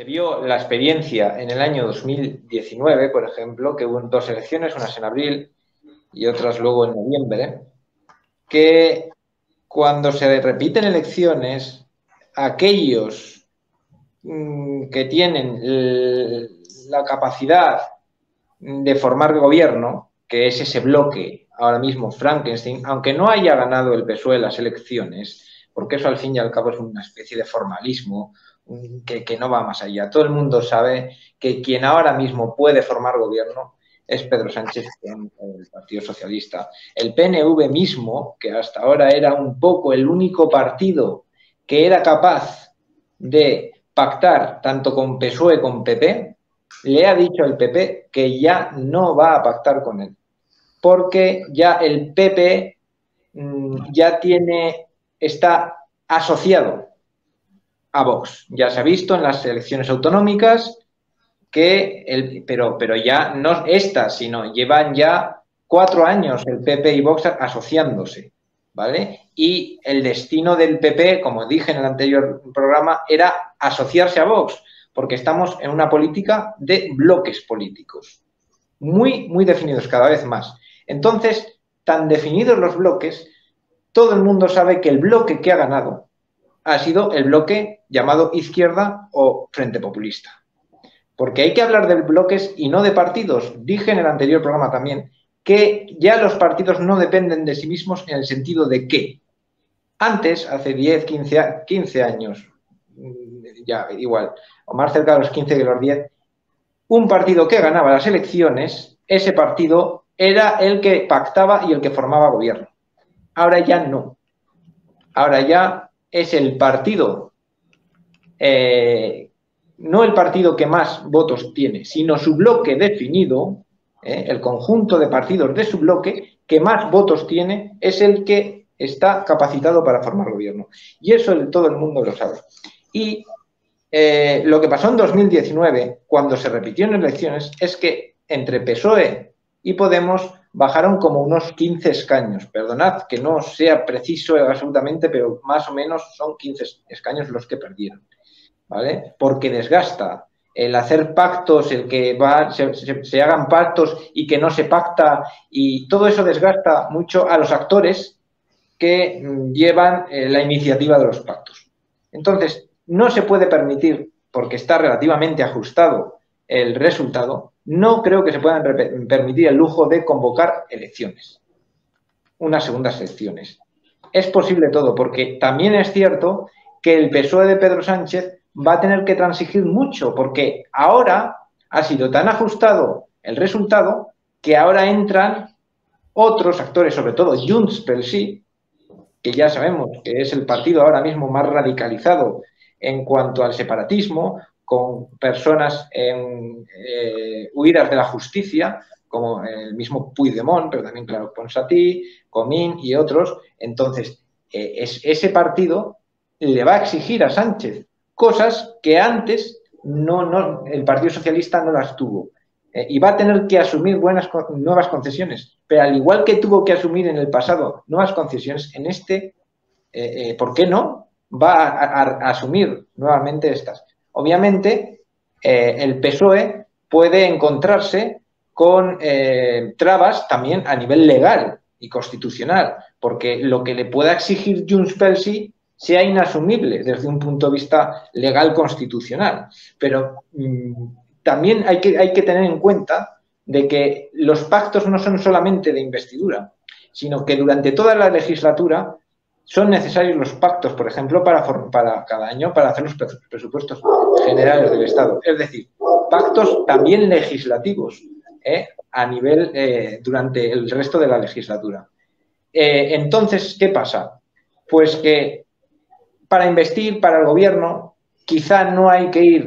se vio la experiencia en el año 2019, por ejemplo, que hubo dos elecciones, unas en abril y otras luego en noviembre, que cuando se repiten elecciones, aquellos que tienen la capacidad de formar gobierno, que es ese bloque ahora mismo Frankenstein, aunque no haya ganado el PSOE las elecciones, porque eso al fin y al cabo es una especie de formalismo que no va más allá. Todo el mundo sabe que quien ahora mismo puede formar gobierno es Pedro Sánchez con el Partido Socialista. El PNV mismo, que hasta ahora era un poco el único partido que era capaz de pactar tanto con PSOE como con PP, le ha dicho al PP que ya no va a pactar con él, porque ya el PP ya está asociado a Vox. Ya se ha visto en las elecciones autonómicas pero ya no estas, sino llevan ya 4 años el PP y Vox asociándose, ¿vale? Y el destino del PP, como dije en el anterior programa, era asociarse a Vox, porque estamos en una política de bloques políticos, muy, muy definidos cada vez más. Entonces, tan definidos los bloques, todo el mundo sabe que el bloque que ha ganado ha sido el bloque llamado izquierda o Frente Populista. Porque hay que hablar de bloques y no de partidos. Dije en el anterior programa también que ya los partidos no dependen de sí mismos en el sentido de que antes, hace 10, 15 años, ya igual, o más cerca de los 15 que los 10, un partido que ganaba las elecciones, ese partido era el que pactaba y el que formaba gobierno. Ahora ya no. Ahora ya es el partido, no el partido que más votos tiene, sino su bloque definido, el conjunto de partidos de su bloque que más votos tiene es el que está capacitado para formar gobierno. Y eso todo el mundo lo sabe. Y lo que pasó en 2019, cuando se repitió en elecciones, es que entre PSOE y Podemos bajaron como unos 15 escaños. Perdonad que no sea preciso absolutamente, pero más o menos son 15 escaños los que perdieron, ¿vale? Porque desgasta el hacer pactos, el que se hagan pactos y que no se pacta, y todo eso desgasta mucho a los actores que llevan la iniciativa de los pactos. Entonces, no se puede permitir, porque está relativamente ajustado el resultado, no creo que se puedan permitir el lujo de convocar elecciones, unas segundas elecciones. Es posible todo, porque también es cierto que el PSOE de Pedro Sánchez va a tener que transigir mucho, porque ahora ha sido tan ajustado el resultado que ahora entran otros actores, sobre todo Junts pel Sí, que ya sabemos que es el partido ahora mismo más radicalizado en cuanto al separatismo, con personas huidas de la justicia, como el mismo Puigdemont, pero también, claro, Ponsatí, Comín y otros. Entonces, ese partido le va a exigir a Sánchez cosas que antes el Partido Socialista no las tuvo. Y va a tener que asumir nuevas concesiones. Pero al igual que tuvo que asumir en el pasado nuevas concesiones, en ¿por qué no? Va a asumir nuevamente estas. Obviamente, el PSOE puede encontrarse con trabas también a nivel legal y constitucional, porque lo que le pueda exigir Junts pel Sí sea inasumible desde un punto de vista legal constitucional. Pero también hay que tener en cuenta de que los pactos no son solamente de investidura, sino que durante toda la legislatura son necesarios los pactos, por ejemplo, para cada año, para hacer los presupuestos generales del Estado. Es decir, pactos también legislativos a nivel durante el resto de la legislatura. Entonces, ¿qué pasa? Pues que para investir, para el gobierno, quizá no hay que ir,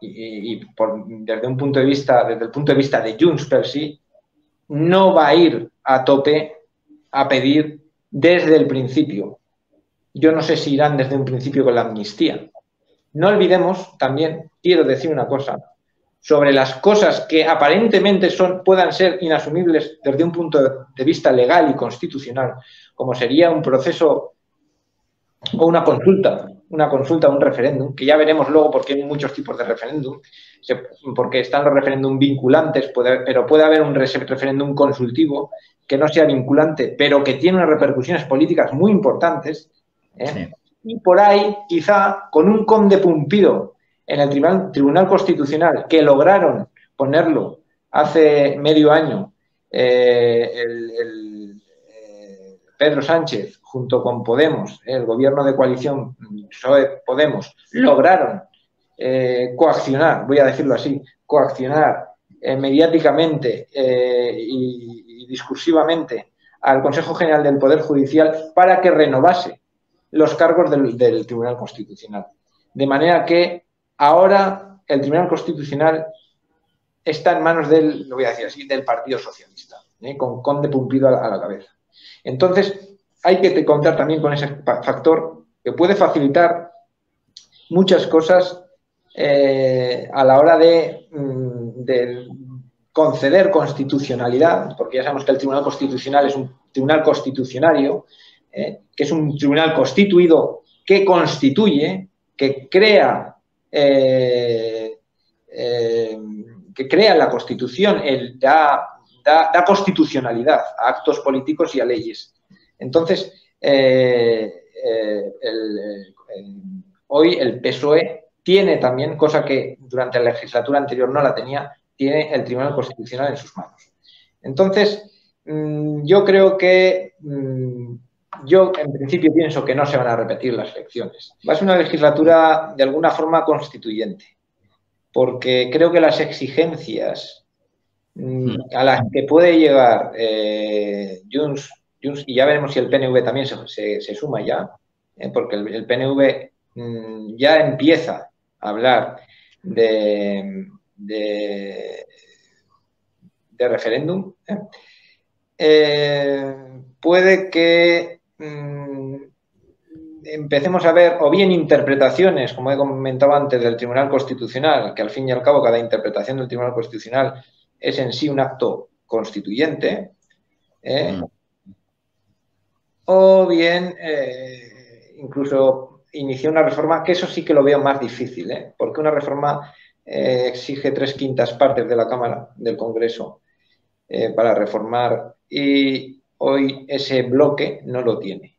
desde el punto de vista de Junts pel Sí, no va a ir a tope a pedir desde el principio. Yo no sé si irán desde un principio con la amnistía. No olvidemos también, quiero decir una cosa, sobre las cosas que aparentemente puedan ser inasumibles desde un punto de vista legal y constitucional, como sería un proceso o una consulta una consulta, un referéndum, que ya veremos luego porque hay muchos tipos de referéndum, porque están los referéndum vinculantes, pero puede haber un referéndum consultivo que no sea vinculante, pero que tiene unas repercusiones políticas muy importantes. Sí. Y por ahí, quizá, con un conde Pumpido en el Tribunal Constitucional, que lograron ponerlo hace medio año, Pedro Sánchez, junto con Podemos, el gobierno de coalición PSOE-Podemos, lograron coaccionar, voy a decirlo así, coaccionar mediáticamente y discursivamente al Consejo General del Poder Judicial para que renovase los cargos del Tribunal Constitucional. De manera que ahora el Tribunal Constitucional está en manos del, lo voy a decir así, del Partido Socialista, con Conde Pumpido a la cabeza. Entonces, hay que contar también con ese factor que puede facilitar muchas cosas a la hora de conceder constitucionalidad, porque ya sabemos que el Tribunal Constitucional es un tribunal constitucionario, que es un tribunal constituido que constituye, que crea la Constitución, da constitucionalidad a actos políticos y a leyes. Entonces, hoy el PSOE tiene también, cosa que durante la legislatura anterior no la tenía, tiene el Tribunal Constitucional en sus manos. Entonces, yo creo que, yo en principio pienso que no se van a repetir las elecciones. Va a ser una legislatura de alguna forma constituyente, porque creo que las exigencias a las que puede llegar Junts, y ya veremos si el PNV también se suma ya, porque el PNV ya empieza a hablar de referéndum, puede que empecemos a ver o bien interpretaciones, como he comentado antes, del Tribunal Constitucional, que al fin y al cabo cada interpretación del Tribunal Constitucional es en sí un acto constituyente, o bien incluso iniciar una reforma, que eso sí que lo veo más difícil, porque una reforma exige 3/5 partes de la Cámara, del Congreso, para reformar, y hoy ese bloque no lo tiene.